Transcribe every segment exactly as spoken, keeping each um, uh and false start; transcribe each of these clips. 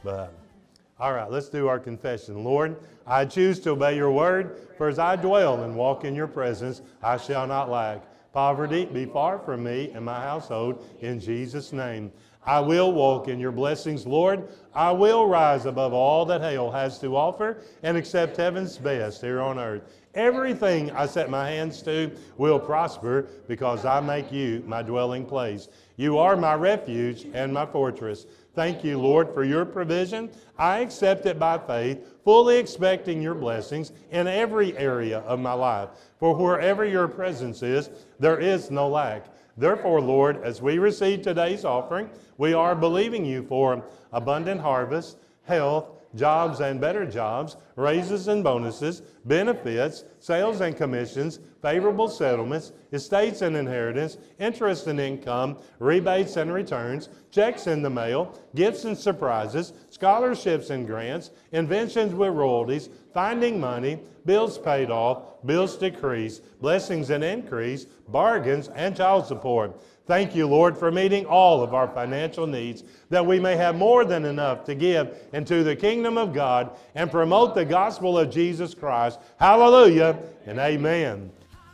But all right, let's do our confession. Lord, I choose to obey your word, for as I dwell and walk in your presence, I shall not lack. Poverty be far from me and my household, in Jesus' name. I will walk in your blessings, Lord. I will rise above all that hell has to offer and accept heaven's best here on earth. Everything I set my hands to will prosper because I make you my dwelling place. You are my refuge and my fortress. Thank you, Lord, for your provision. I accept it by faith, fully expecting your blessings in every area of my life. For wherever your presence is, there is no lack. Therefore, Lord, as we receive today's offering, we are believing you for abundant harvest, health, jobs and better jobs, raises and bonuses, benefits, sales and commissions, favorable settlements, estates and inheritance, interest and income, rebates and returns, checks in the mail, gifts and surprises, scholarships and grants, inventions with royalties, finding money, bills paid off, bills decreased, blessings and increase, bargains and child support. Thank you, Lord, for meeting all of our financial needs, that we may have more than enough to give into the kingdom of God and promote the gospel of Jesus Christ. Hallelujah and amen.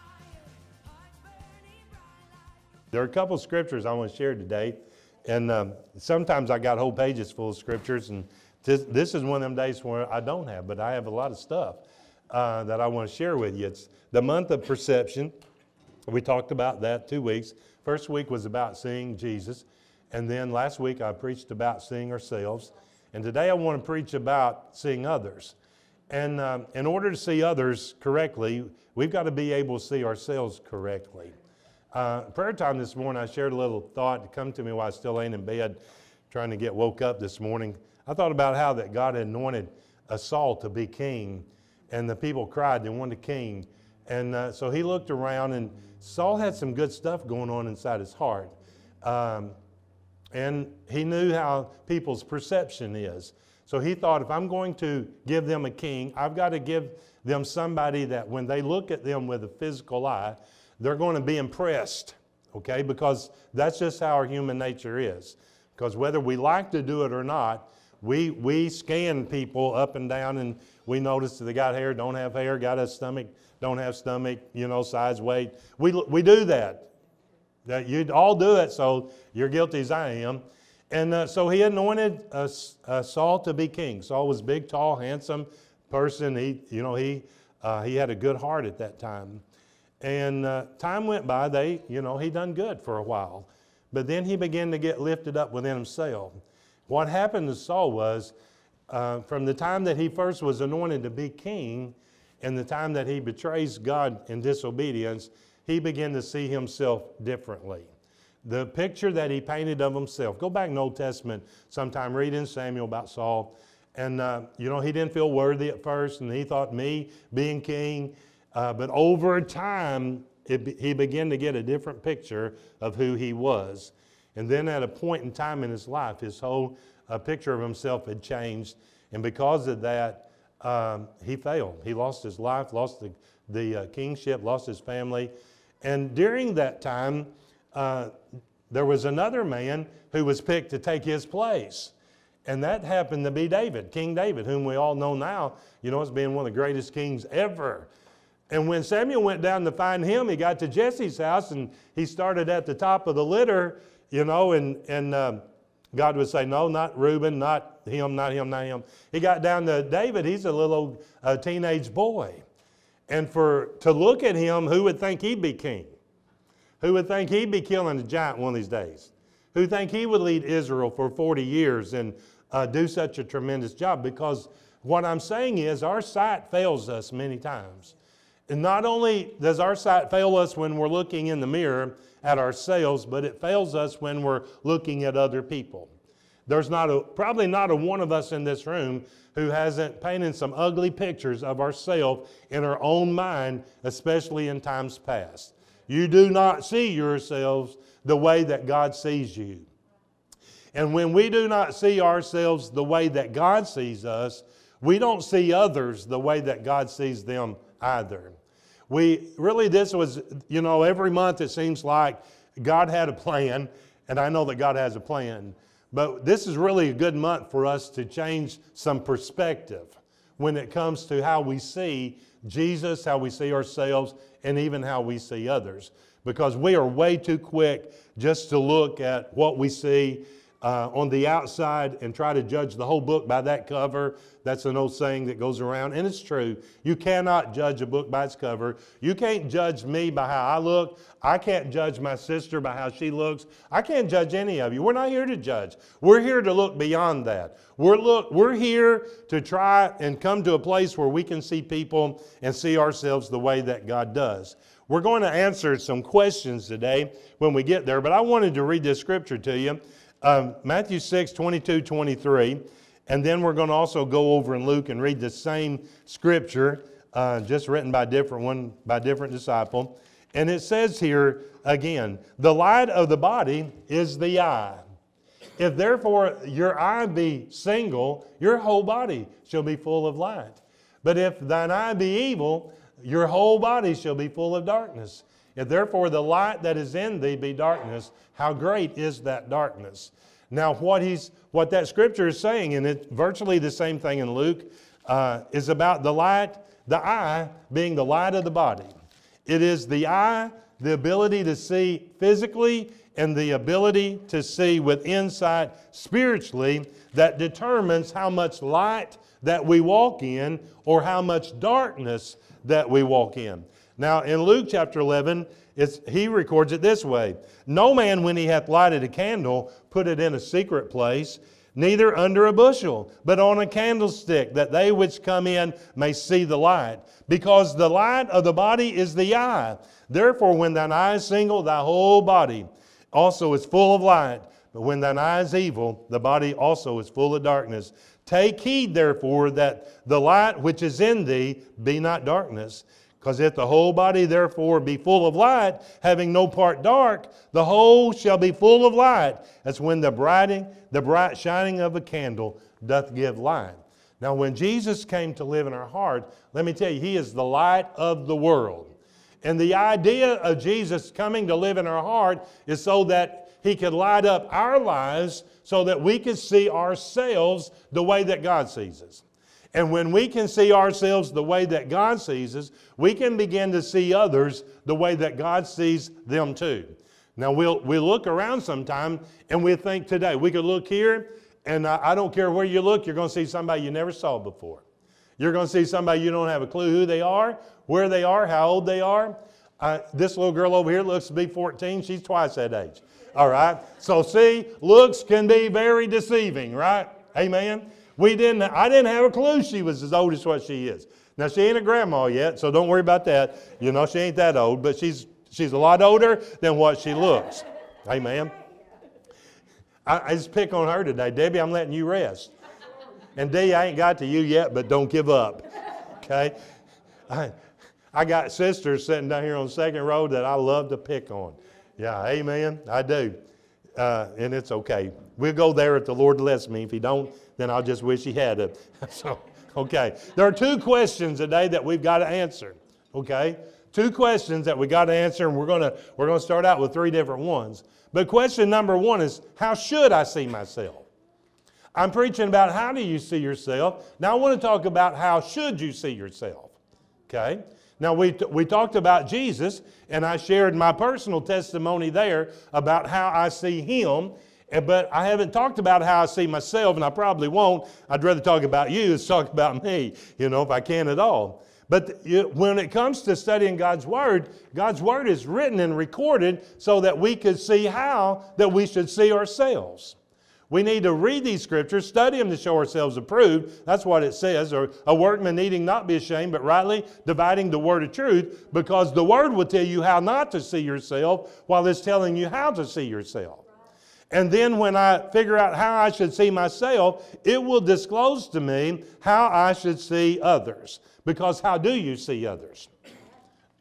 There are a couple of scriptures I want to share today, and um, sometimes I got whole pages full of scriptures, and this, this is one of them days where I don't have, but I have a lot of stuff uh, that I want to share with you. It's the month of perception. We talked about that two weeks. First week was about seeing Jesus, and then last week I preached about seeing ourselves, and today I want to preach about seeing others. And um, in order to see others correctly, we've got to be able to see ourselves correctly. Uh, prayer time this morning, I shared a little thought to come to me while I was still laying in bed, trying to get woke up this morning. I thought about how that God had anointed a Saul to be king, and the people cried, they wanted a king. And uh, so he looked around, and Saul had some good stuff going on inside his heart. Um, and he knew how people's perception is. So he thought, if I'm going to give them a king, I've got to give them somebody that when they look at them with a physical eye, they're going to be impressed, okay? Because that's just how our human nature is. Because whether we like to do it or not, we, we scan people up and down, and we notice that they got hair, don't have hair, got a stomach, don't have stomach, you know, size, weight. We, we do that. That you all do it, so you're guilty as I am. And uh, so he anointed uh, uh, Saul to be king. Saul was big, tall, handsome person. He, you know, he, uh, he had a good heart at that time. And uh, time went by. They, you know, he done good for a while. But then he began to get lifted up within himself. What happened to Saul was, uh, from the time that he first was anointed to be king, and the time that he betrays God in disobedience, he began to see himself differently. The picture that he painted of himself. Go back in the Old Testament sometime, read in Samuel about Saul. And, uh, you know, he didn't feel worthy at first, and he thought me being king. Uh, but over time, it be, he began to get a different picture of who he was. And then at a point in time in his life, his whole uh, picture of himself had changed. And because of that, um, he failed. He lost his life, lost the, the uh, kingship, lost his family. And during that time, uh, there was another man who was picked to take his place. And that happened to be David, King David, whom we all know now, you know, as being one of the greatest kings ever. And when Samuel went down to find him, he got to Jesse's house, and he started at the top of the litter, you know, and, and um, God would say, no, not Reuben, not him, not him, not him. He got down to David. He's a little uh, teenage boy. And for to look at him, who would think he'd be king? Who would think he'd be killing a giant one of these days? Who would think he would lead Israel for forty years and uh, do such a tremendous job? Because what I'm saying is our sight fails us many times. And not only does our sight fail us when we're looking in the mirror at ourselves, but it fails us when we're looking at other people. There's not a, probably not a one of us in this room who hasn't painted some ugly pictures of ourselves in our own mind, especially in times past. You do not see yourselves the way that God sees you. And when we do not see ourselves the way that God sees us, we don't see others the way that God sees them either. We really, this was, you know, every month it seems like God had a plan, and I know that God has a plan. But this is really a good month for us to change some perspective when it comes to how we see Jesus, how we see ourselves, and even how we see others. Because we are way too quick just to look at what we see uh, on the outside and try to judge the whole book by that cover. That's an old saying that goes around, and it's true. You cannot judge a book by its cover. You can't judge me by how I look. I can't judge my sister by how she looks. I can't judge any of you. We're not here to judge. We're here to look beyond that. We're, look, we're here to try and come to a place where we can see people and see ourselves the way that God does. We're going to answer some questions today when we get there, but I wanted to read this scripture to you. Um, Matthew six, twenty-two, twenty-three, and then we're going to also go over in Luke and read the same scripture, uh, just written by different one, by different disciple. And it says here again, the light of the body is the eye. If therefore your eye be single, your whole body shall be full of light. But if thine eye be evil, your whole body shall be full of darkness. If therefore the light that is in thee be darkness, how great is that darkness? Now what he's, what that scripture is saying, and it's virtually the same thing in Luke, uh, is about the light, the eye being the light of the body. It is the eye, the ability to see physically and the ability to see with insight spiritually that determines how much light that we walk in or how much darkness that we walk in. Now in Luke chapter eleven, it's, he records it this way. No man, when he hath lighted a candle, put it in a secret place, neither under a bushel, but on a candlestick, that they which come in may see the light. Because the light of the body is the eye. Therefore, when thine eye is single, thy whole body also is full of light. But when thine eye is evil, the body also is full of darkness. Take heed, therefore, that the light which is in thee be not darkness. Because if the whole body therefore be full of light, having no part dark, the whole shall be full of light. That's when the brighting, the bright shining of a candle doth give light. Now when Jesus came to live in our heart, let me tell you, He is the light of the world. And the idea of Jesus coming to live in our heart is so that He could light up our lives so that we could see ourselves the way that God sees us. And when we can see ourselves the way that God sees us, we can begin to see others the way that God sees them too. Now we'll, we'll look around sometime and we think today, we could look here and I, I don't care where you look, you're going to see somebody you never saw before. You're going to see somebody you don't have a clue who they are, where they are, how old they are. Uh, this little girl over here looks to be fourteen. She's twice that age. All right. So see, looks can be very deceiving, right? Amen. We didn't, I didn't have a clue she was as old as what she is. Now, she ain't a grandma yet, so don't worry about that. You know, she ain't that old, but she's, she's a lot older than what she looks. Amen. I, I just pick on her today. Debbie, I'm letting you rest. And Dee, I ain't got to you yet, but don't give up. Okay? I, I got sisters sitting down here on the second row that I love to pick on. Yeah, amen. I do. Uh, and it's okay. We'll go there if the Lord lets me. If He don't, then I'll just wish He had it. So, okay. There are two questions today that we've got to answer. Okay? Two questions that we got to answer, and we're going to we're going to start out with three different ones. But question number one is, how should I see myself? I'm preaching about how do you see yourself. Now I want to talk about how should you see yourself. Okay? Now, we, t- we talked about Jesus, and I shared my personal testimony there about how I see Him, but I haven't talked about how I see myself, and I probably won't. I'd rather talk about you than talk about me, you know, if I can at all. But th- when it comes to studying God's Word, God's Word is written and recorded so that we could see how that we should see ourselves. We need to read these scriptures, study them to show ourselves approved. That's what it says. Or a workman needing not be ashamed, but rightly dividing the word of truth, because the word will tell you how not to see yourself while it's telling you how to see yourself. And then when I figure out how I should see myself, it will disclose to me how I should see others. Because how do you see others?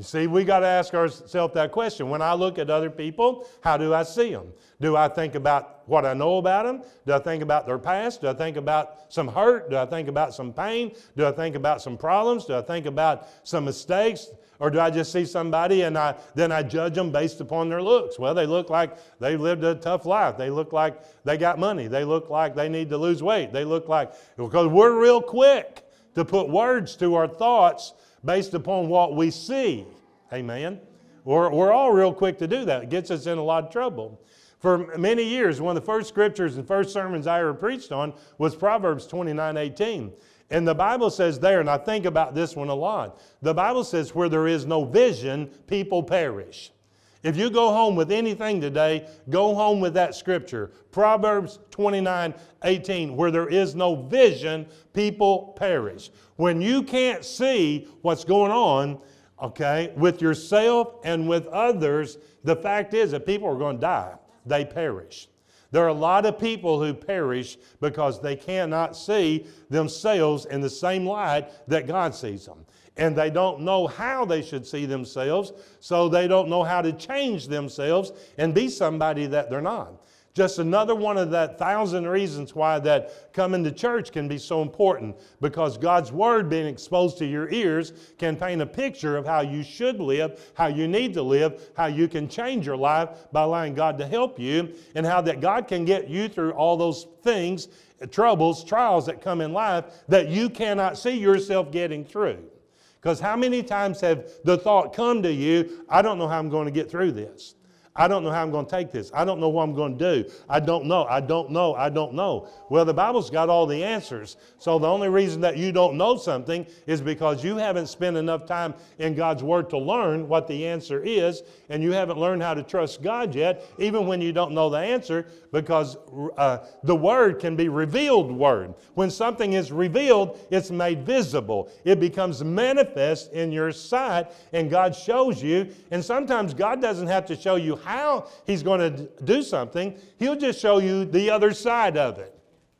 You see, we got to ask ourselves that question. When I look at other people, how do I see them? Do I think about what I know about them? Do I think about their past? Do I think about some hurt? Do I think about some pain? Do I think about some problems? Do I think about some mistakes? Or do I just see somebody and I, then I judge them based upon their looks? Well, they look like they lived a tough life. They look like they got money. They look like they need to lose weight. They look like, because we're real quick to put words to our thoughts based upon what we see. Amen. We're, we're all real quick to do that. It gets us in a lot of trouble. For many years, one of the first scriptures and first sermons I ever preached on was Proverbs twenty-nine eighteen. And the Bible says there, and I think about this one a lot, the Bible says where there is no vision, people perish. If you go home with anything today, go home with that scripture. Proverbs twenty-nine eighteen, where there is no vision, people perish. When you can't see what's going on, okay, with yourself and with others, the fact is that people are going to die. They perish. There are a lot of people who perish because they cannot see themselves in the same light that God sees them. And they don't know how they should see themselves, so they don't know how to change themselves and be somebody that they're not. Just another one of that thousand reasons why that coming to church can be so important, because God's Word being exposed to your ears can paint a picture of how you should live, how you need to live, how you can change your life by allowing God to help you, and how that God can get you through all those things, troubles, trials that come in life that you cannot see yourself getting through. Because how many times have the thought come to you, I don't know how I'm going to get through this. I don't know how I'm going to take this. I don't know what I'm going to do. I don't know. I don't know. I don't know. Well, the Bible's got all the answers. So the only reason that you don't know something is because you haven't spent enough time in God's Word to learn what the answer is, and you haven't learned how to trust God yet, even when you don't know the answer, because uh, the Word can be revealed Word. When something is revealed, it's made visible. It becomes manifest in your sight, and God shows you. And sometimes God doesn't have to show you how He's going to do something. He'll just show you the other side of it.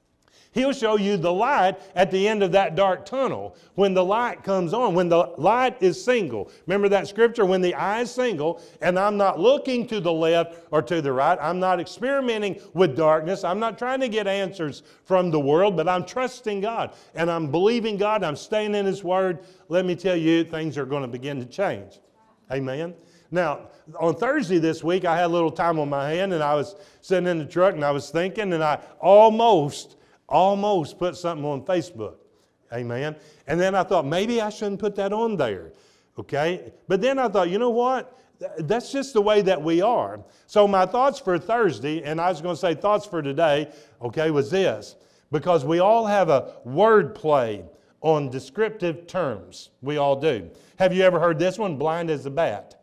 He'll show you the light at the end of that dark tunnel. When the light comes on, when the light is single. Remember that scripture, when the eye is single, and I'm not looking to the left or to the right. I'm not experimenting with darkness. I'm not trying to get answers from the world, but I'm trusting God. And I'm believing God. I'm staying in His Word. Let me tell you, things are going to begin to change. Amen. Now, on Thursday this week, I had a little time on my hand, and I was sitting in the truck, and I was thinking, and I almost, almost put something on Facebook. Amen. And then I thought, maybe I shouldn't put that on there. Okay? But then I thought, you know what? That's just the way that we are. So my thoughts for Thursday, and I was going to say thoughts for today, okay, was this. Because we all have a word play on descriptive terms. We all do. Have you ever heard this one? Blind as a bat.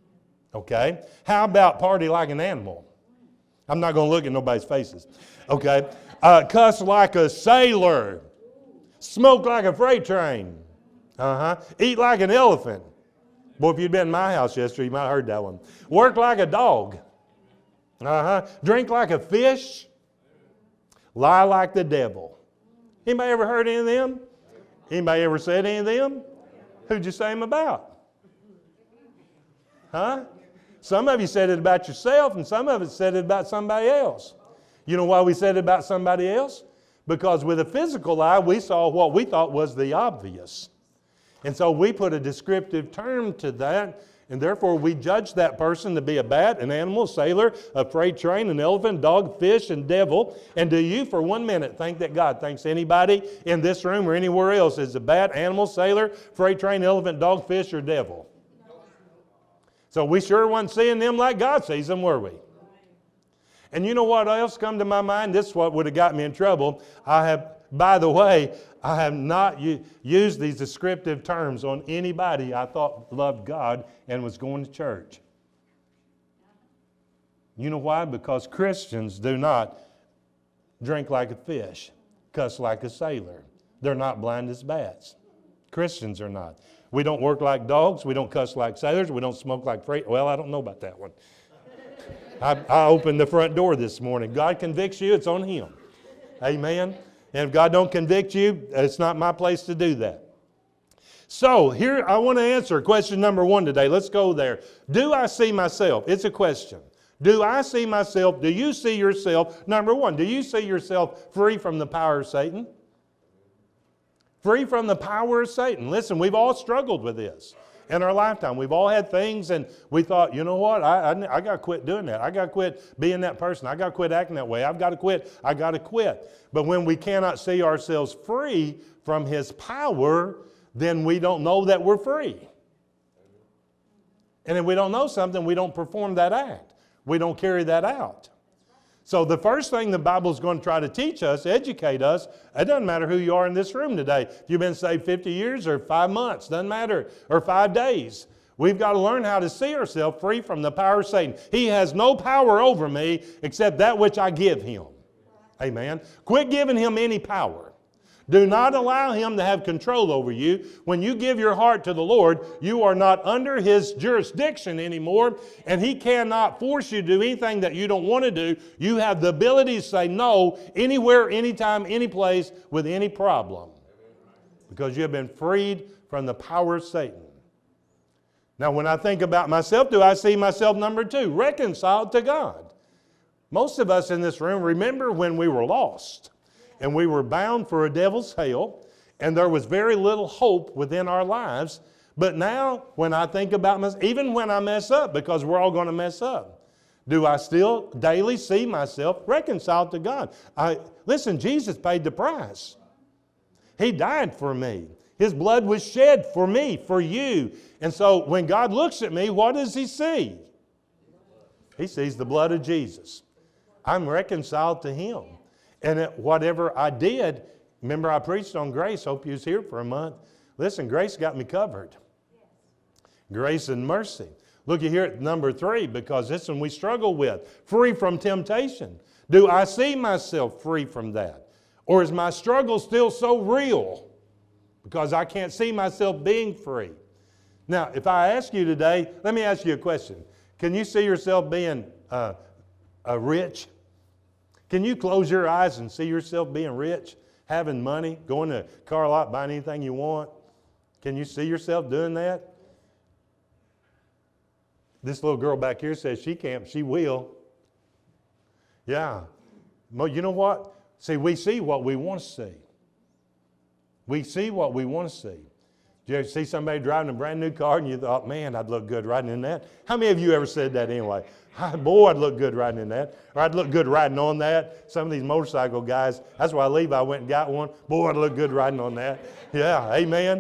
Okay. How about party like an animal? I'm not going to look at nobody's faces. Okay. Uh, cuss like a sailor. Smoke like a freight train. Uh-huh. Eat like an elephant. Boy, if you'd been in my house yesterday, you might have heard that one. Work like a dog. Uh-huh. Drink like a fish. Lie like the devil. Anybody ever heard any of them? Anybody ever said any of them? Who'd you say them about? Huh? Some of you said it about yourself, and some of it said it about somebody else. You know why we said it about somebody else? Because with a physical eye, we saw what we thought was the obvious. And so we put a descriptive term to that, and therefore we judge that person to be a bat, an animal, sailor, a freight train, an elephant, dog, fish, and devil. And do you for one minute think that God thinks anybody in this room or anywhere else is a bat, animal, sailor, freight train, elephant, dog, fish, or devil? So we sure wasn't seeing them like God sees them, were we? And you know what else come to my mind? This is what would have got me in trouble. I have, by the way, I have not u- used these descriptive terms on anybody I thought loved God and was going to church. You know why? Because Christians do not drink like a fish, cuss like a sailor. They're not blind as bats. Christians are not. We don't work like dogs. We don't cuss like sailors. We don't smoke like freight. Well, I don't know about that one. I, I opened the front door this morning. God convicts you, it's on Him. Amen. And if God don't convict you, it's not my place to do that. So here I want to answer question number one today. Let's go there. Do I see myself? It's a question. Do I see myself? Do you see yourself? Number one, do you see yourself free from the power of Satan? Free from the power of Satan. Listen, we've all struggled with this in our lifetime. We've all had things and we thought, you know what, I, I, I got to quit doing that. I got to quit being that person. I got to quit acting that way. I've got to quit. I got to quit. But when we cannot see ourselves free from His power, then we don't know that we're free. And if we don't know something, we don't perform that act. We don't carry that out. So the first thing the Bible is going to try to teach us, educate us, it doesn't matter who you are in this room today. If you've been saved fifty years or five months, doesn't matter, or five days. We've got to learn how to see ourselves free from the power of Satan. He has no power over me except that which I give him. Amen. Quit giving him any power. Do not allow him to have control over you. When you give your heart to the Lord, you are not under his jurisdiction anymore, and he cannot force you to do anything that you don't want to do. You have the ability to say no anywhere, anytime, any place with any problem because you have been freed from the power of Satan. Now, when I think about myself, do I see myself, number two, reconciled to God? Most of us in this room remember when we were lost. And we were bound for a devil's hell, and there was very little hope within our lives. But now, when I think about myself, even when I mess up, because we're all going to mess up, do I still daily see myself reconciled to God? I, listen, Jesus paid the price. He died for me. His blood was shed for me, for you. And so when God looks at me, what does He see? He sees the blood of Jesus. I'm reconciled to Him. And whatever I did, remember I preached on grace. Hope you was here for a month. Listen, grace got me covered. Grace and mercy. Look here at number three, because this one we struggle with. Free from temptation. Do I see myself free from that? Or is my struggle still so real because I can't see myself being free? Now, if I ask you today, let me ask you a question. Can you see yourself being uh, uh, rich? Can you close your eyes and see yourself being rich, having money, going to a car lot, buying anything you want? Can you see yourself doing that? This little girl back here says she can't, she will. Yeah. You know what? See, we see what we want to see. We see what we want to see. Did you ever see somebody driving a brand new car and you thought, man, I'd look good riding in that? How many of you ever said that anyway? Boy, I'd look good riding in that. Or I'd look good riding on that. Some of these motorcycle guys, that's why Levi went and got one. Boy, I'd look good riding on that. Yeah, amen.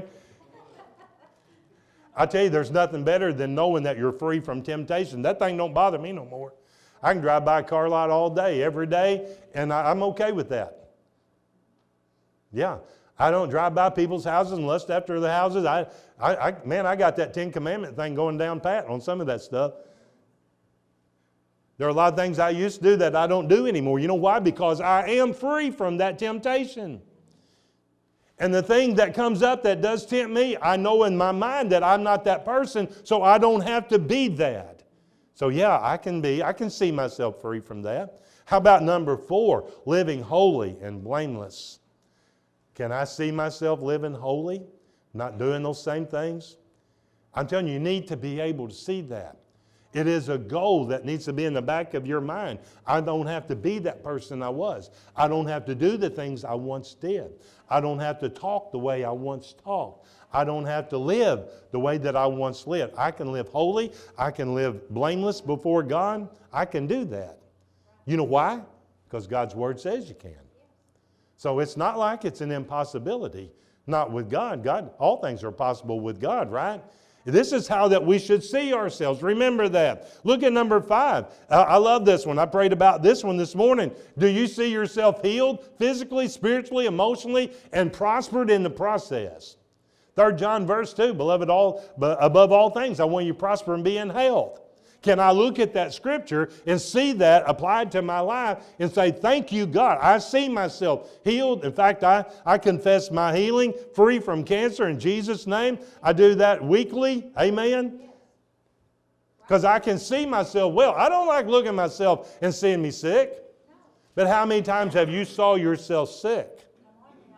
I tell you, there's nothing better than knowing that you're free from temptation. That thing don't bother me no more. I can drive by a car lot all day, every day, and I, I'm okay with that. Yeah. I don't drive by people's houses and lust after the houses. I, I, I, man, I got that Ten Commandment thing going down pat on some of that stuff. There are a lot of things I used to do that I don't do anymore. You know why? Because I am free from that temptation. And the thing that comes up that does tempt me, I know in my mind that I'm not that person, so I don't have to be that. So yeah, I can be, I can see myself free from that. How about number four, living holy and blameless? Can I see myself living holy, not doing those same things? I'm telling you, you need to be able to see that. It is a goal that needs to be in the back of your mind. I don't have to be that person I was. I don't have to do the things I once did. I don't have to talk the way I once talked. I don't have to live the way that I once lived. I can live holy. I can live blameless before God. I can do that. You know why? Because God's Word says you can. So it's not like it's an impossibility. Not with God. God, all things are possible with God, right? This is how that we should see ourselves. Remember that. Look at number five. Uh, I love this one. I prayed about this one this morning. Do you see yourself healed physically, spiritually, emotionally, and prospered in the process? Third John verse two, beloved, all, above all things, I want you to prosper and be in health. Can I look at that scripture and see that applied to my life and say, thank you, God. I see myself healed. In fact, I, I confess my healing, free from cancer in Jesus' name. I do that weekly. Amen. Because I can see myself well. I don't like looking at myself and seeing me sick. But how many times have you saw yourself sick?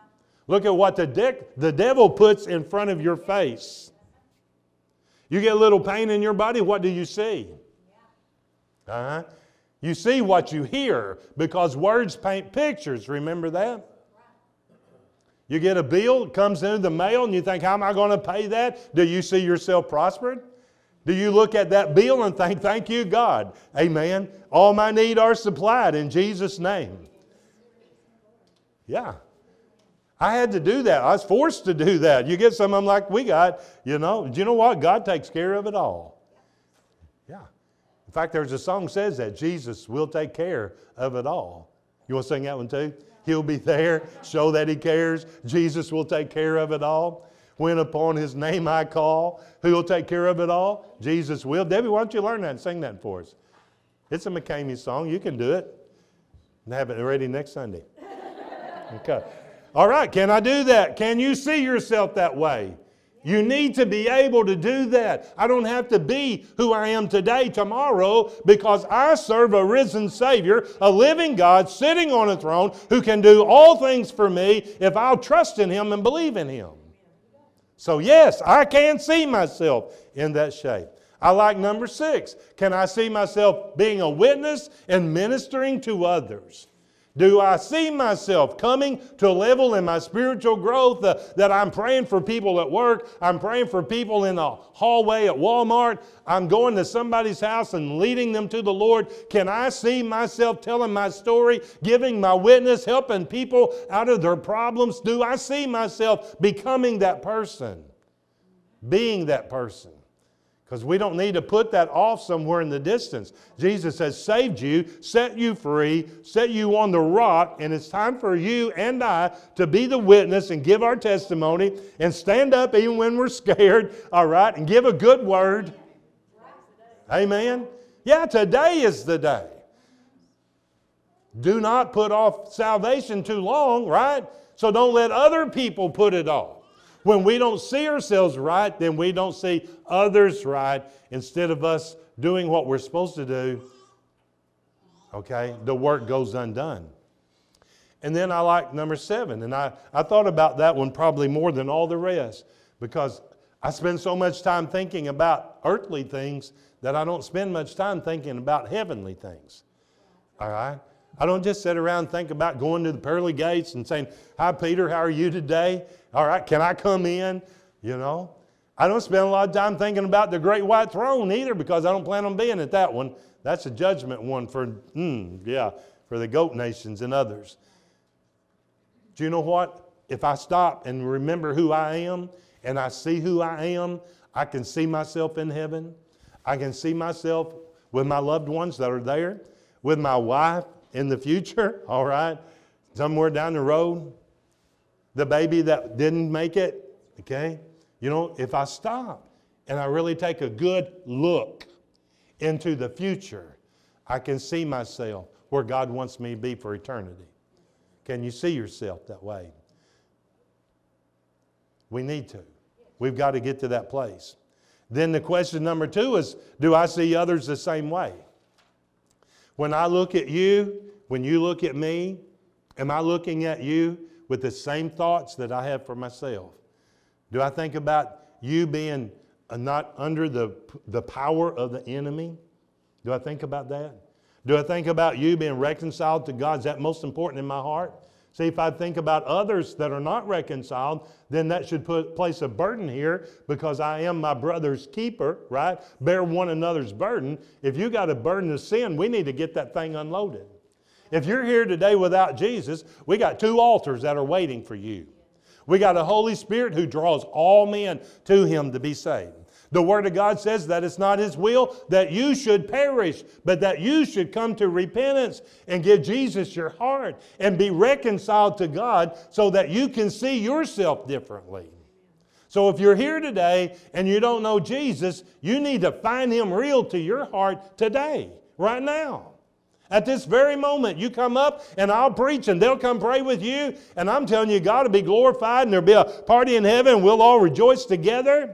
Look at what the, de- the devil puts in front of your face. You get a little pain in your body, what do you see? Uh-huh. You see what you hear, because words paint pictures. Remember that? You get a bill, it comes into the mail, and you think, how am I going to pay that? Do you see yourself prospering? Do you look at that bill and think, thank you, God. Amen. All my need are supplied in Jesus' name. Yeah. I had to do that. I was forced to do that. You get some of them like we got, you know. Do you know what? God takes care of it all. Yeah. In fact, there's a song that says that. Jesus will take care of it all. You want to sing that one too? He'll be there, show that He cares. Jesus will take care of it all. When upon His name I call, who will take care of it all? Jesus will. Debbie, why don't you learn that and sing that for us? It's a McCamey song. You can do it. And have it ready next Sunday. Okay. All right, can I do that? Can you see yourself that way? You need to be able to do that. I don't have to be who I am today, tomorrow, because I serve a risen Savior, a living God sitting on a throne who can do all things for me if I'll trust in Him and believe in Him. So yes, I can see myself in that shape. I like number six. Can I see myself being a witness and ministering to others? Do I see myself coming to a level in my spiritual growth uh, that I'm praying for people at work, I'm praying for people in the hallway at Walmart, I'm going to somebody's house and leading them to the Lord? Can I see myself telling my story, giving my witness, helping people out of their problems? Do I see myself becoming that person, being that person? Because we don't need to put that off somewhere in the distance. Jesus has saved you, set you free, set you on the rock, and it's time for you and I to be the witness and give our testimony and stand up even when we're scared, all right, and give a good word. Amen? Yeah, today is the day. Do not put off salvation too long, right? So don't let other people put it off. When we don't see ourselves right, then we don't see others right. Instead of us doing what we're supposed to do, okay, the work goes undone. And then I like number seven. And I, I thought about that one probably more than all the rest, because I spend so much time thinking about earthly things that I don't spend much time thinking about heavenly things. All right? I don't just sit around and think about going to the pearly gates and saying, hi, Peter, how are you today? All right, can I come in? You know, I don't spend a lot of time thinking about the great white throne either, because I don't plan on being at that one. That's a judgment one for, mm, yeah, for the goat nations and others. Do you know what? If I stop and remember who I am and I see who I am, I can see myself in heaven. I can see myself with my loved ones that are there, with my wife in the future, all right, somewhere down the road, the baby that didn't make it, okay? You know, if I stop and I really take a good look into the future, I can see myself where God wants me to be for eternity. Can you see yourself that way? We need to. We've got to get to that place. Then the question number two is, do I see others the same way? When I look at you, when you look at me, am I looking at you with the same thoughts that I have for myself? Do I think about you being not under the, the power of the enemy? Do I think about that? Do I think about you being reconciled to God? Is that most important in my heart? See, if I think about others that are not reconciled, then that should put place a burden here, because I am my brother's keeper, right? Bear one another's burden. If you got a burden of sin, we need to get that thing unloaded. If you're here today without Jesus, we got two altars that are waiting for you. We got a Holy Spirit who draws all men to Him to be saved. The Word of God says that it's not His will that you should perish, but that you should come to repentance and give Jesus your heart and be reconciled to God so that you can see yourself differently. So if you're here today and you don't know Jesus, you need to find Him real to your heart today, right now. At this very moment, you come up and I'll preach and they'll come pray with you, and I'm telling you, God will be glorified and there'll be a party in heaven and we'll all rejoice together.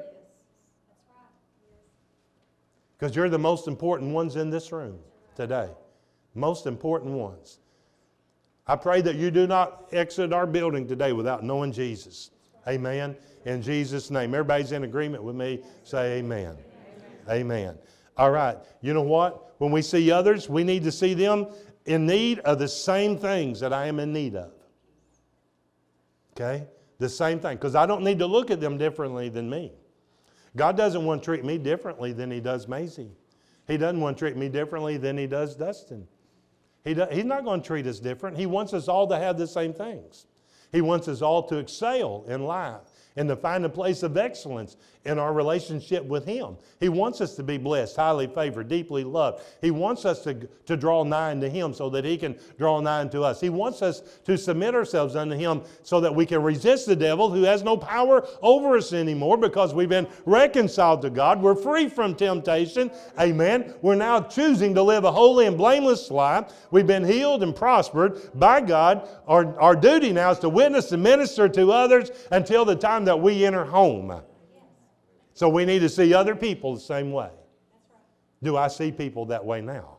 Because you're the most important ones in this room today. Most important ones. I pray that you do not exit our building today without knowing Jesus. Amen. In Jesus' name. Everybody's in agreement with me. Say amen. Amen. Amen. All right. You know what? When we see others, we need to see them in need of the same things that I am in need of. Okay? The same thing. Because I don't need to look at them differently than me. God doesn't want to treat me differently than He does Maisie. He doesn't want to treat me differently than He does Dustin. He do, he's not going to treat us different. He wants us all to have the same things. He wants us all to excel in life and to find a place of excellence in our relationship with Him. He wants us to be blessed, highly favored, deeply loved. He wants us to, to draw nigh unto Him so that He can draw nigh unto us. He wants us to submit ourselves unto Him so that we can resist the devil who has no power over us anymore because we've been reconciled to God. We're free from temptation. Amen. We're now choosing to live a holy and blameless life. We've been healed and prospered by God. Our, our duty now is to witness and minister to others until the time that we enter home. So we need to see other people the same way. Do I see people that way now?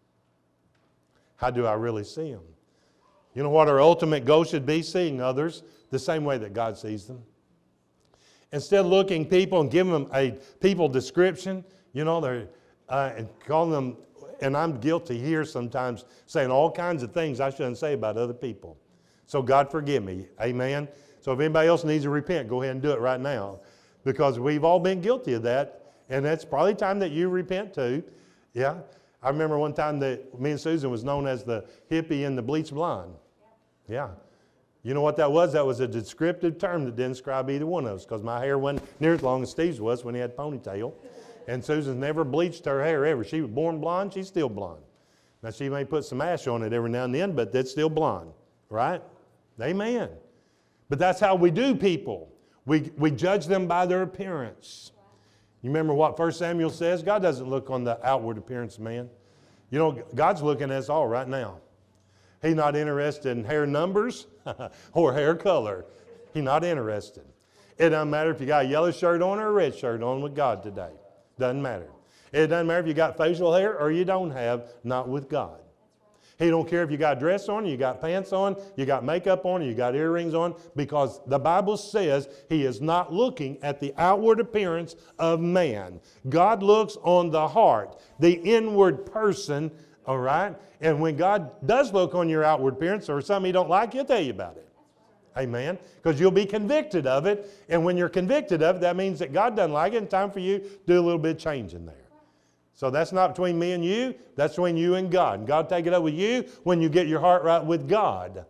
How do I really see them? You know what our ultimate goal should be? Seeing others the same way that God sees them. Instead of looking people and giving them a people description, you know, they're, uh, and calling them, and I'm guilty here sometimes, saying all kinds of things I shouldn't say about other people. So God forgive me. Amen. So if anybody else needs to repent, go ahead and do it right now. Because we've all been guilty of that. And it's probably time that you repent too. Yeah. I remember one time that me and Susan was known as the hippie and the bleach blonde. Yeah. You know what that was? That was a descriptive term that didn't describe either one of us. Because my hair wasn't near as long as Steve's was when he had a ponytail. And Susan's never bleached her hair ever. She was born blonde. She's still blonde. Now she may put some ash on it every now and then, but that's still blonde. Right? Amen. But that's how we do people. We, we judge them by their appearance. You remember what First Samuel says? God doesn't look on the outward appearance of man. You know, God's looking at us all right now. He's not interested in hair numbers or hair color. He's not interested. It doesn't matter if you got a yellow shirt on or a red shirt on with God today. Doesn't matter. It doesn't matter if you got facial hair or you don't have, not with God. He don't care if you got a dress on, you got pants on, you got makeup on, you got earrings on, because the Bible says He is not looking at the outward appearance of man. God looks on the heart, the inward person, all right? And when God does look on your outward appearance or something He don't like, He'll tell you about it. Amen? Because you'll be convicted of it, and when you're convicted of it, that means that God doesn't like it, and it's time for you to do a little bit of change in there. So that's not between me and you. That's between you and God. And God will take it up with you when you get your heart right with God.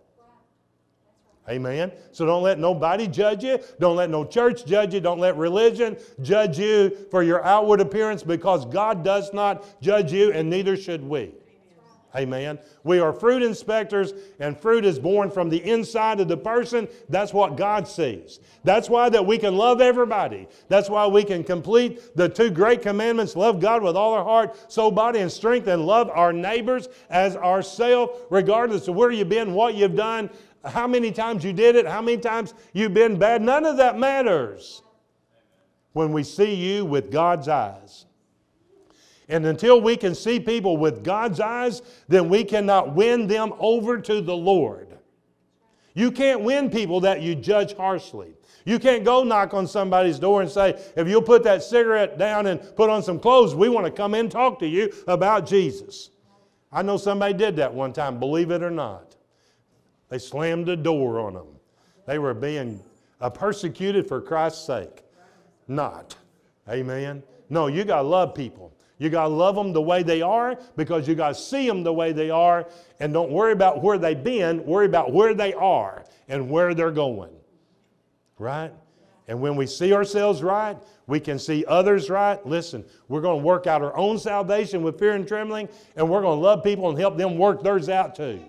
Amen. So don't let nobody judge you. Don't let no church judge you. Don't let religion judge you for your outward appearance, because God does not judge you, and neither should we. Amen. We are fruit inspectors, and fruit is born from the inside of the person. That's what God sees. That's why that we can love everybody. That's why we can complete the two great commandments: love God with all our heart, soul, body, and strength, and love our neighbors as ourselves, regardless of where you've been, what you've done, how many times you did it, how many times you've been bad. None of that matters when we see you with God's eyes. And until we can see people with God's eyes, then we cannot win them over to the Lord. You can't win people that you judge harshly. You can't go knock on somebody's door and say, if you'll put that cigarette down and put on some clothes, we want to come in and talk to you about Jesus. I know somebody did that one time, believe it or not. They slammed a door on them. They were being uh, persecuted for Christ's sake. Not. Amen. No, you got to love people. You got to love them the way they are, because you got to see them the way they are, and don't worry about where they've been. Worry about where they are and where they're going. Right? And when we see ourselves right, we can see others right. Listen, we're going to work out our own salvation with fear and trembling, and we're going to love people and help them work theirs out too.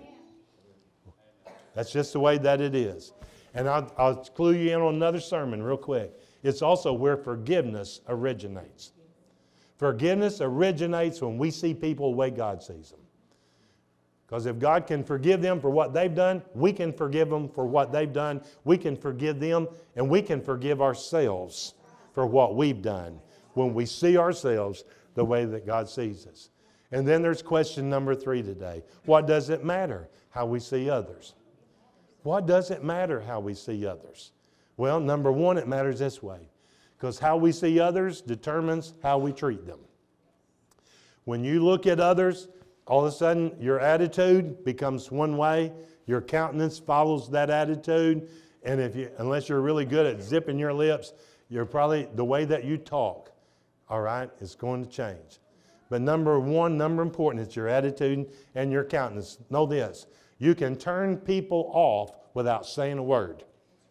That's just the way that it is. And I'll, I'll clue you in on another sermon real quick. It's also where forgiveness originates. Forgiveness originates when we see people the way God sees them. Because if God can forgive them for what they've done, we can forgive them for what they've done. We can forgive them, and we can forgive ourselves for what we've done when we see ourselves the way that God sees us. And then there's question number three today. What does it matter how we see others? What does it matter how we see others? Well, number one, it matters this way. Because how we see others determines how we treat them. When you look at others, all of a sudden your attitude becomes one way. Your countenance follows that attitude. And if you, unless you're really good at zipping your lips, you're probably, the way that you talk, all right, is going to change. But number one, number important, is your attitude and your countenance. Know this, you can turn people off without saying a word.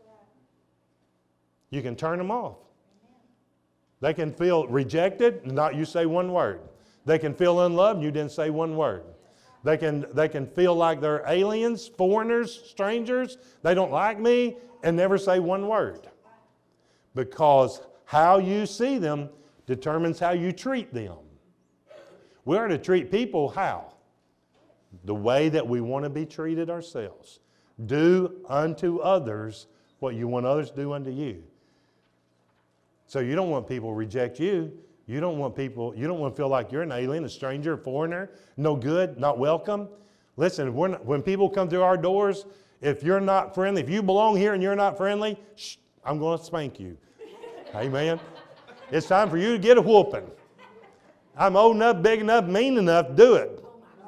You can turn them off. They can feel rejected, not you say one word. They can feel unloved, you didn't say one word. They can, they can feel like they're aliens, foreigners, strangers. They don't like me, and never say one word. Because how you see them determines how you treat them. We are to treat people how? The way that we want to be treated ourselves. Do unto others what you want others to do unto you. So you don't want people to reject you. You don't want people, you don't want to feel like you're an alien, a stranger, a foreigner, no good, not welcome. Listen, when, when people come through our doors, if you're not friendly, if you belong here and you're not friendly, shh, I'm going to spank you. Amen. It's time for you to get a whooping. I'm old enough, big enough, mean enough to do it.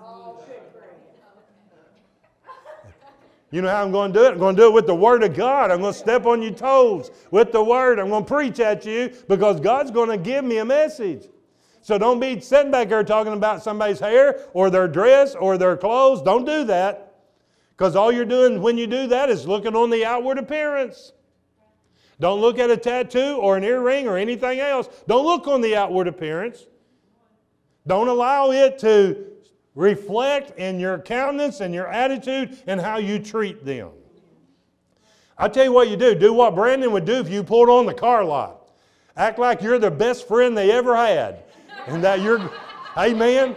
You know how I'm going to do it? I'm going to do it with the Word of God. I'm going to step on your toes with the Word. I'm going to preach at you because God's going to give me a message. So don't be sitting back there talking about somebody's hair or their dress or their clothes. Don't do that. Because all you're doing when you do that is looking on the outward appearance. Don't look at a tattoo or an earring or anything else. Don't look on the outward appearance. Don't allow it to reflect in your countenance and your attitude and how you treat them. I tell you what you do. Do what Brandon would do if you pulled on the car lot. Act like you're the best friend they ever had. And that you're, amen?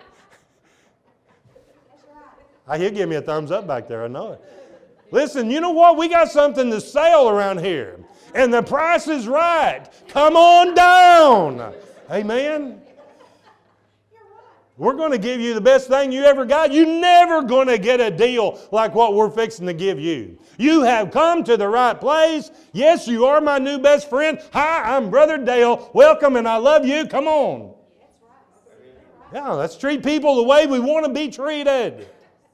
He'll give me a thumbs up back there, I know it. Listen, you know what? We got something to sell around here. And the price is right. Come on down. Amen? We're going to give you the best thing you ever got. You're never going to get a deal like what we're fixing to give you. You have come to the right place. Yes, you are my new best friend. Hi, I'm Brother Dale. Welcome, and I love you. Come on. Yeah, let's treat people the way we want to be treated.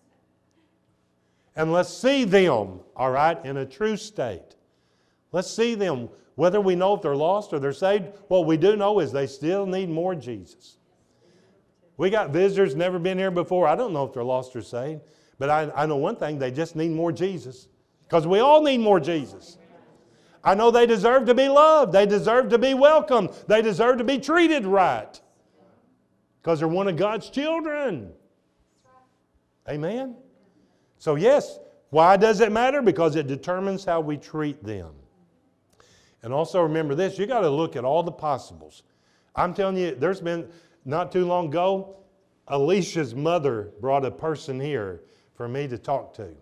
And let's see them, all right, in a true state. Let's see them, whether we know if they're lost or they're saved. What we do know is they still need more Jesus. We got visitors never been here before. I don't know if they're lost or saved. But I, I know one thing, they just need more Jesus. Because we all need more Jesus. I know they deserve to be loved. They deserve to be welcomed. They deserve to be treated right. Because they're one of God's children. Amen? So yes, why does it matter? Because it determines how we treat them. And also remember this, you got to look at all the possibles. I'm telling you, there's been... Not too long ago, Alicia's mother brought a person here for me to talk to.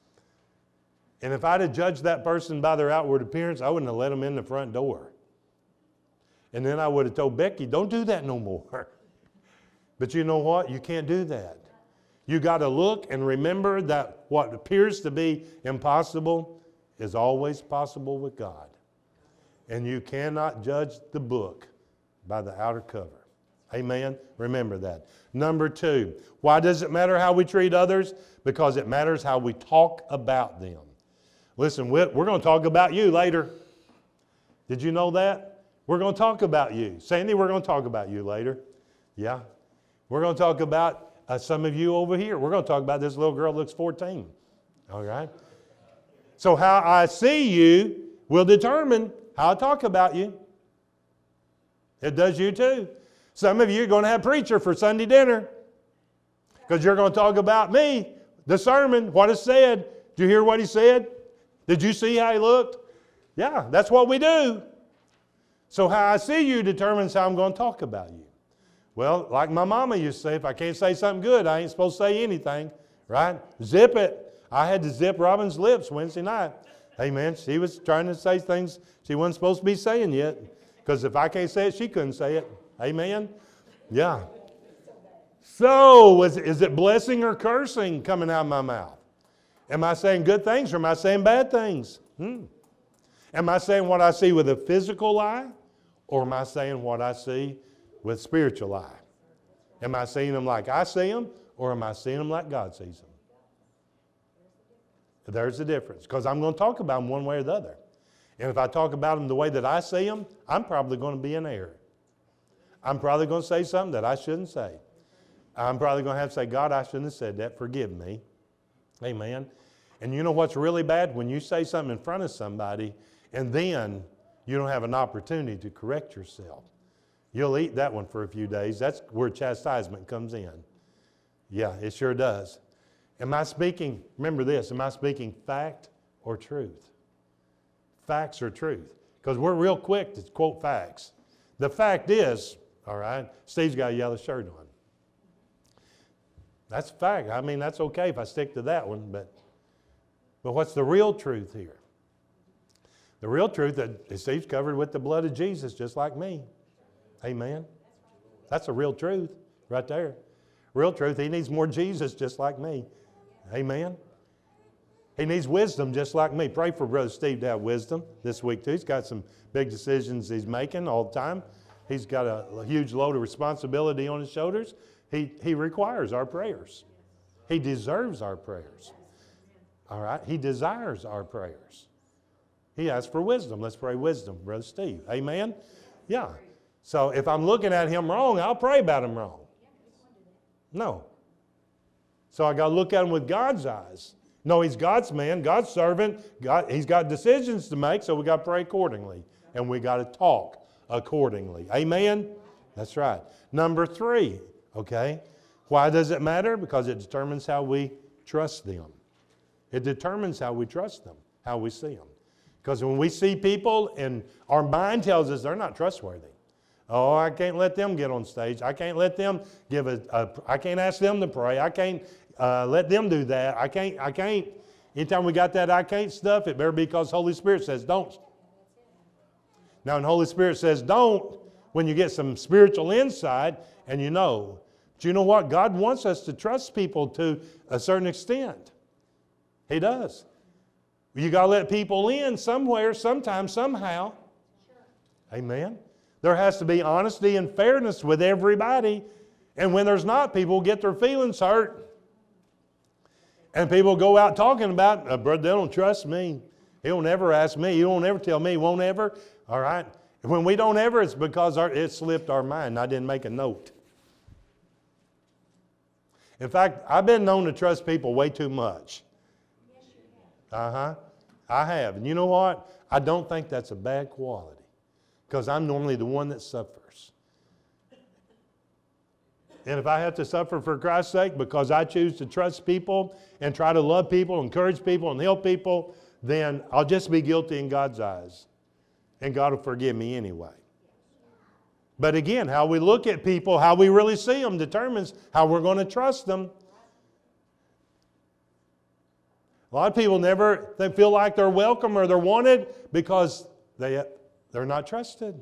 And if I'd have judged that person by their outward appearance, I wouldn't have let them in the front door. And then I would have told Becky, don't do that no more. But you know what? You can't do that. You got to look and remember that what appears to be impossible is always possible with God. And you cannot judge the book by the outer cover. Amen? Remember that. Number two, why does it matter how we treat others? Because it matters how we talk about them. Listen, we're going to talk about you later. Did you know that? We're going to talk about you. Sandy, we're going to talk about you later. Yeah. We're going to talk about uh, some of you over here. We're going to talk about this little girl that looks fourteen. All right? So how I see you will determine how I talk about you. It does you too. Some of you are going to have preacher for Sunday dinner because you're going to talk about me, the sermon, what it said. Did you hear what he said? Did you see how he looked? Yeah, that's what we do. So how I see you determines how I'm going to talk about you. Well, like my mama used to say, if I can't say something good, I ain't supposed to say anything, right? Zip it. I had to zip Robin's lips Wednesday night. Amen. She was trying to say things she wasn't supposed to be saying yet because if I can't say it, she couldn't say it. Amen? Yeah. So is, is it blessing or cursing coming out of my mouth? Am I saying good things or am I saying bad things? Hmm. Am I saying what I see with a physical eye or am I saying what I see with spiritual eye? Am I seeing them like I see them or am I seeing them like God sees them? There's the difference, because I'm going to talk about them one way or the other. And if I talk about them the way that I see them, I'm probably going to be in error. I'm probably going to say something that I shouldn't say. I'm probably going to have to say, God, I shouldn't have said that. Forgive me. Amen. And you know what's really bad? When you say something in front of somebody and then you don't have an opportunity to correct yourself. You'll eat that one for a few days. That's where chastisement comes in. Yeah, it sure does. Am I speaking, remember this, am I speaking fact or truth? Facts or truth? Because we're real quick to quote facts. The fact is, all right, Steve's got a yellow shirt on. That's a fact. I mean, that's okay if I stick to that one, but, but what's the real truth here? The real truth that Steve's covered with the blood of Jesus, just like me. Amen. That's a real truth right there. Real truth, he needs more Jesus just like me. Amen. He needs wisdom just like me. Pray for Brother Steve to have wisdom this week too. He's got some big decisions he's making all the time. He's got a, a huge load of responsibility on his shoulders. He, he requires our prayers. He deserves our prayers. All right? He desires our prayers. He asks for wisdom. Let's pray wisdom, Brother Steve. Amen? Yeah. So if I'm looking at him wrong, I'll pray about him wrong. No. So I got to look at him with God's eyes. No, he's God's man, God's servant. God, he's got decisions to make, so we got to pray accordingly. And we got to talk accordingly. Amen? That's right. Number three, okay? Why does it matter? Because it determines how we trust them. It determines how we trust them, how we see them. Because when we see people and our mind tells us they're not trustworthy. Oh, I can't let them get on stage. I can't let them give a, a I can't ask them to pray. I can't uh, let them do that. I can't, I can't. Anytime we got that I can't stuff, it better be because Holy Spirit says don't. Now, when Holy Spirit says don't, when you get some spiritual insight and you know, but you know what? God wants us to trust people to a certain extent. He does. You got to let people in somewhere, sometime, somehow. Amen. There has to be honesty and fairness with everybody. And when there's not, people get their feelings hurt. And people go out talking about, uh, brother, they don't trust me. He won't ever ask me. He won't ever tell me. He won't ever. All right. And when we don't ever, it's because our, it slipped our mind. I didn't make a note. In fact, I've been known to trust people way too much. Uh-huh. I have. And you know what? I don't think that's a bad quality. Because I'm normally the one that suffers. And if I have to suffer for Christ's sake because I choose to trust people and try to love people, encourage people, and help people, then I'll just be guilty in God's eyes. And God will forgive me anyway. But again, how we look at people, how we really see them, determines how we're going to trust them. A lot of people never, they feel like they're welcome or they're wanted because they... They're not trusted.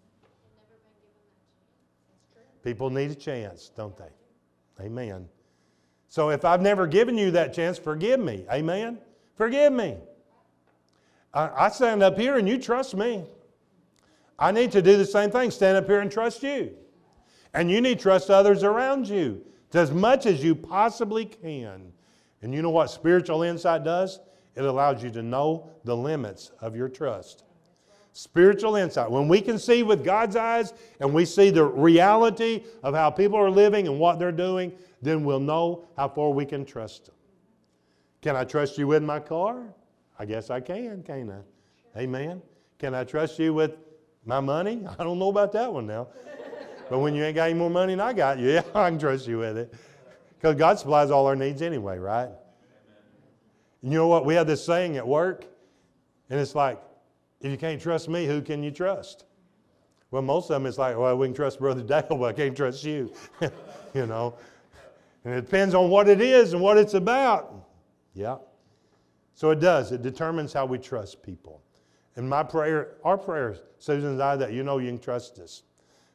People need a chance, don't they? Amen. So if I've never given you that chance, forgive me. Amen? Forgive me. I, I stand up here and you trust me. I need to do the same thing. Stand up here and trust you. And you need to trust others around you as much as you possibly can. And you know what spiritual insight does? It allows you to know the limits of your trust. Spiritual insight. When we can see with God's eyes and we see the reality of how people are living and what they're doing, then we'll know how far we can trust them. Can I trust you with my car? I guess I can, can't I? Amen. Can I trust you with my money? I don't know about that one now. But when you ain't got any more money than I got, yeah, I can trust you with it. Because God supplies all our needs anyway, right? And you know what? We have this saying at work, and it's like, if you can't trust me, who can you trust? Well, most of them it's like, well, we can trust Brother Dale, but I can't trust you. You know. And it depends on what it is and what it's about. Yeah. So it does. It determines how we trust people. And my prayer, our prayer, Susan and I, that you know you can trust us.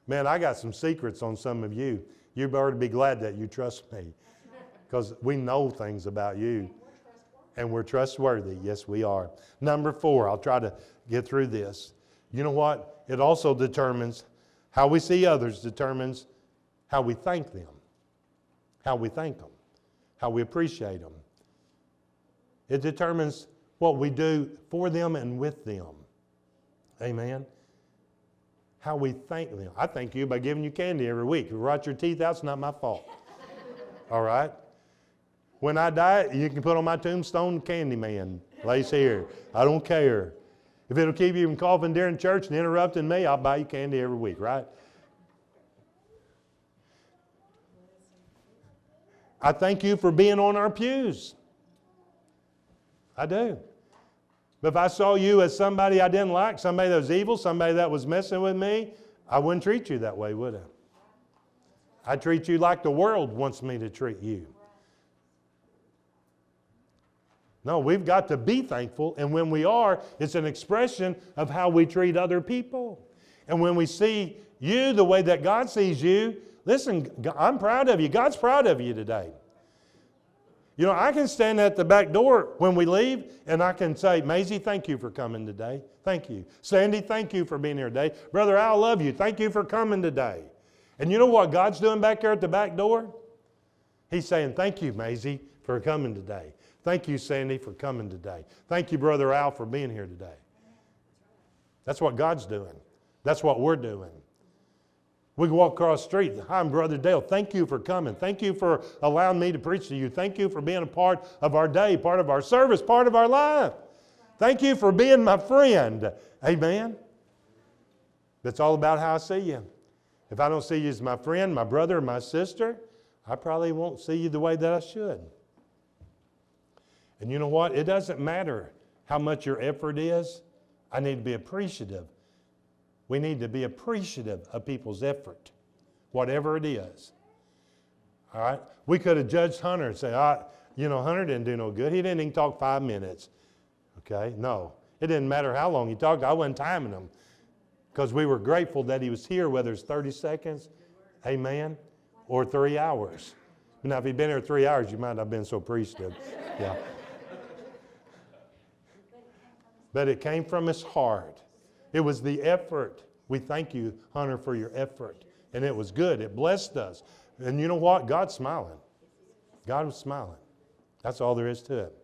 Man, I got some secrets on some of you. You better be glad that you trust me, because we know things about you. And we're trustworthy. Yes, we are. Number four, I'll try to get through this. You know what? It also determines how we see others, determines how we thank them, how we thank them, how we appreciate them. It determines what we do for them and with them. Amen. How we thank them. I thank you by giving you candy every week. If you rot your teeth out, it's not my fault. All right? When I die, you can put on my tombstone, Candy Man lays here. I don't care. If it'll keep you from coughing during church and interrupting me, I'll buy you candy every week, right? I thank you for being on our pews. I do. But if I saw you as somebody I didn't like, somebody that was evil, somebody that was messing with me, I wouldn't treat you that way, would I? I treat you like the world wants me to treat you. No, we've got to be thankful, and when we are, it's an expression of how we treat other people. And when we see you the way that God sees you, listen, I'm proud of you. God's proud of you today. You know, I can stand at the back door when we leave, and I can say, Maisie, thank you for coming today. Thank you. Sandy, thank you for being here today. Brother Al, love you. Thank you for coming today. And you know what God's doing back there at the back door? He's saying, thank you, Maisie, for coming today. Thank you, Sandy, for coming today. Thank you, Brother Al, for being here today. That's what God's doing. That's what we're doing. We can walk across the street. Hi, I'm Brother Dale. Thank you for coming. Thank you for allowing me to preach to you. Thank you for being a part of our day, part of our service, part of our life. Thank you for being my friend. Amen. That's all about how I see you. If I don't see you as my friend, my brother, or my sister, I probably won't see you the way that I should. And you know what? It doesn't matter how much your effort is. I need to be appreciative. We need to be appreciative of people's effort, whatever it is. All right? We could have judged Hunter and say, ah, you know, Hunter didn't do no good. He didn't even talk five minutes. Okay? No. It didn't matter how long he talked. I wasn't timing him because we were grateful that he was here, whether it's thirty seconds, amen, or three hours. Now, if he'd been here three hours, you might not have been so appreciative. Yeah. But it came from his heart. It was the effort. We thank you, Hunter, for your effort. And it was good. It blessed us. And you know what? God's smiling. God was smiling. That's all there is to it.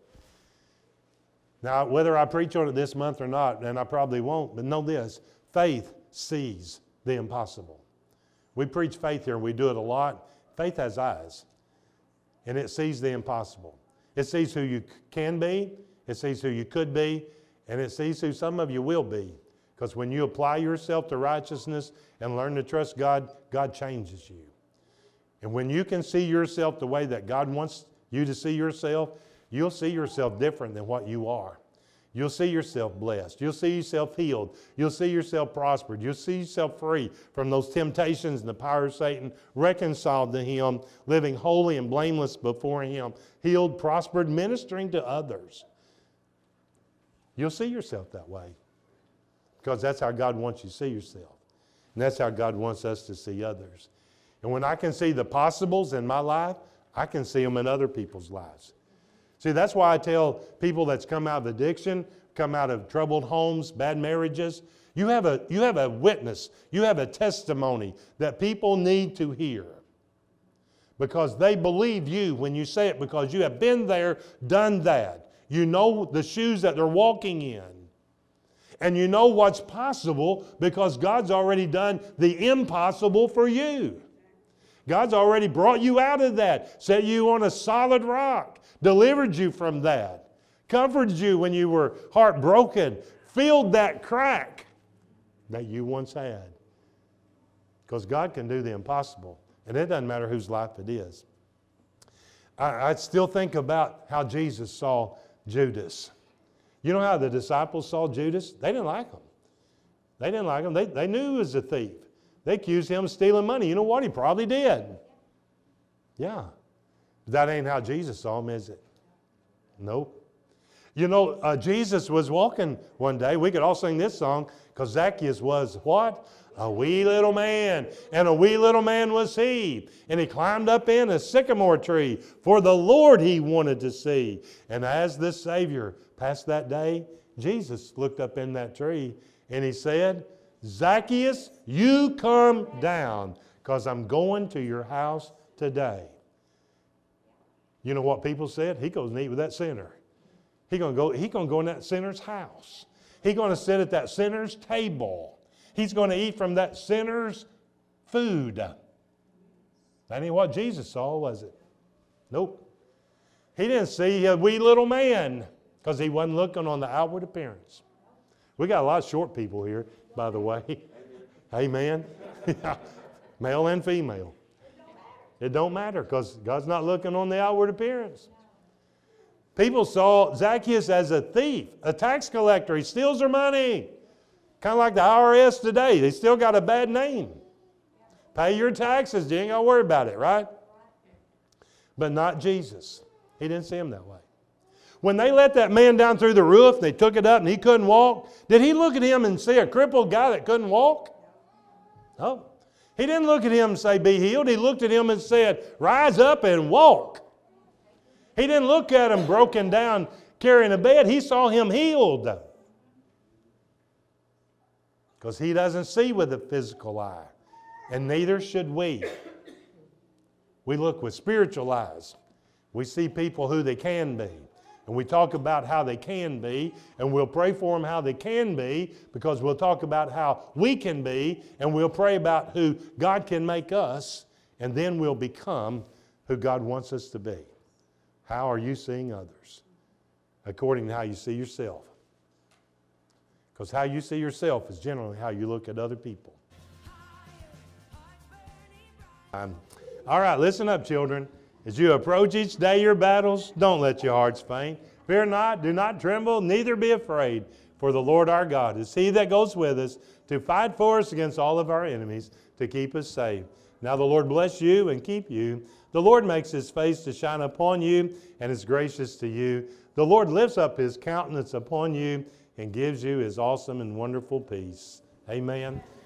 Now, whether I preach on it this month or not, and I probably won't, but know this, faith sees the impossible. We preach faith here, and we do it a lot. Faith has eyes, and it sees the impossible. It sees who you can be, it sees who you could be, and it sees who some of you will be. Because when you apply yourself to righteousness and learn to trust God, God changes you. And when you can see yourself the way that God wants you to see yourself, you'll see yourself different than what you are. You'll see yourself blessed. You'll see yourself healed. You'll see yourself prospered. You'll see yourself free from those temptations and the power of Satan, reconciled to Him, living holy and blameless before Him, healed, prospered, ministering to others. You'll see yourself that way because that's how God wants you to see yourself. And that's how God wants us to see others. And when I can see the possibles in my life, I can see them in other people's lives. See, that's why I tell people that's come out of addiction, come out of troubled homes, bad marriages, you have a, you have a witness, you have a testimony that people need to hear. Because they believe you when you say it, because you have been there, done that. You know the shoes that they're walking in. And you know what's possible because God's already done the impossible for you. God's already brought you out of that, set you on a solid rock, delivered you from that, comforted you when you were heartbroken, filled that crack that you once had. Because God can do the impossible, and it doesn't matter whose life it is. I, I still think about how Jesus saw Judas. You know how the disciples saw Judas? They didn't like him. They didn't like him. They, they knew he was a thief. They accused him of stealing money. You know what? He probably did. Yeah. But that ain't how Jesus saw him, is it? Nope. You know, uh, Jesus was walking one day. We could all sing this song because Zacchaeus was what? A wee little man, and a wee little man was he. And he climbed up in a sycamore tree, for the Lord he wanted to see. And as the Savior passed that day, Jesus looked up in that tree, and he said, Zacchaeus, you come down, because I'm going to your house today. You know what people said? He goes and eat with that sinner. He gonna go, he gonna go in that sinner's house. He's going to sit at that sinner's table. He's going to eat from that sinner's food. That ain't what Jesus saw, was it? Nope. He didn't see a wee little man because he wasn't looking on the outward appearance. We got a lot of short people here, by the way. Amen. Male and female. It don't matter because God's not looking on the outward appearance. People saw Zacchaeus as a thief, a tax collector. He steals their money. Kind of like the I R S today. They still got a bad name. Pay your taxes. You ain't got to worry about it, right? But not Jesus. He didn't see him that way. When they let that man down through the roof, they took it up and he couldn't walk, did he look at him and see a crippled guy that couldn't walk? No. He didn't look at him and say, be healed. He looked at him and said, rise up and walk. He didn't look at him broken down carrying a bed. He saw him healed. Because he doesn't see with the physical eye. And neither should we. We look with spiritual eyes. We see people who they can be. And we talk about how they can be. And we'll pray for them how they can be. Because we'll talk about how we can be. And we'll pray about who God can make us. And then we'll become who God wants us to be. How are you seeing others? According to how you see yourself. Because how you see yourself is generally how you look at other people. Um, all right, listen up, children. As you approach each day your battles, don't let your hearts faint. Fear not, do not tremble, neither be afraid. For the Lord our God is He that goes with us to fight for us against all of our enemies, to keep us safe. Now the Lord bless you and keep you. The Lord makes His face to shine upon you and is gracious to you. The Lord lifts up His countenance upon you and gives you His awesome and wonderful peace. Amen.